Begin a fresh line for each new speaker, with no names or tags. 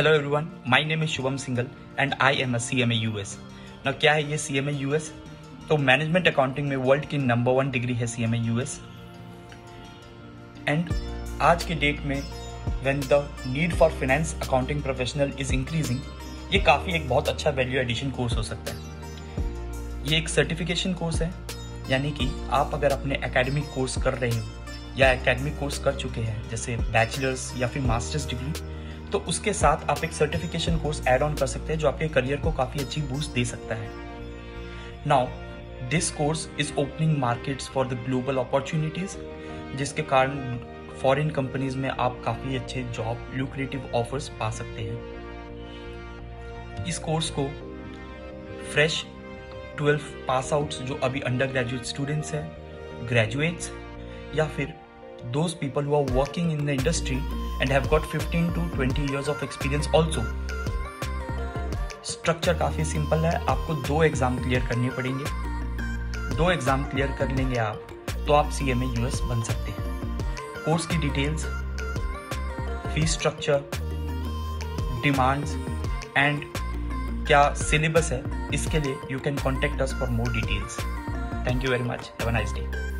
Hello everyone, my name is Shubham Singhal and I am a CMA US। ना क्या है ये CMA US? तो मैनेजमेंट अकाउंटिंग में वर्ल्ड की नंबर 1 डिग्री है CMA US। एंड आज के डेट में when the need for finance accounting professional is increasing, ये काफ़ी एक बहुत अच्छा वैल्यू एडिशन कोर्स हो सकता है। ये एक सर्टिफिकेशन कोर्स है, यानी कि आप अगर अपने एकेडमिक कोर्स कर रहे हो या एकेडमिक कोर्स कर चुके हैं जैसे बैचलर्स या फिर मास्टर्स डिग्री, तो उसके साथ आप एक सर्टिफिकेशन कोर्स ऐड ऑन कर सकते हैं जो आपके करियर को काफ़ी अच्छी बूस्ट दे सकता है। Now this course is opening markets for the global opportunities, जिसके कारण फॉरेन कंपनीज में आप काफ़ी अच्छे जॉब ल्यूक्रेटिव ऑफर्स पा सकते हैं। इस कोर्स को फ्रेश 12 पास आउट्स जो अभी अंडर ग्रेजुएट स्टूडेंट्स हैं, ग्रेजुएट्स, या फिर those people who are working in the industry and have got 15 to 20 years of experience also। Structure काफ़ी सिंपल है, आपको 2 एग्जाम क्लियर करने पड़ेंगे। 2 एग्जाम क्लियर कर लेंगे आप तो आप CMA US बन सकते हैं। कोर्स की details, fees structure, demands and क्या सिलेबस है, इसके लिए you can contact us for more details. Thank you very much, have a nice day.